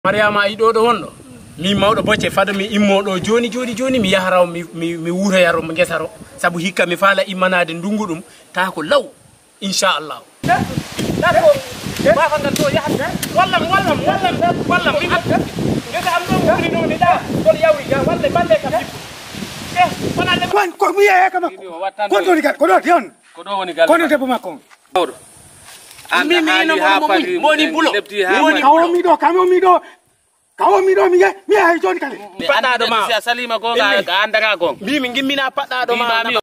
Mariama ay do wonno mi mawdo bocce fado mi immodo joni mi yaharaw mi wuura yaro mo ngesaro sabu hikka mi faala immanade ndungudum ta ko law inshallah dako ba fangal to yahata wallam mi ngeta am do wuri do ni da don yawri ga walle balle ka ko mi ya kama ko do ni ko do yon ko do woni gal ko do debbo makko mi no moni bulo moni kawo mi do mi ay joni kale padda do ma salima go ga andanga go mi gimmina padda do ma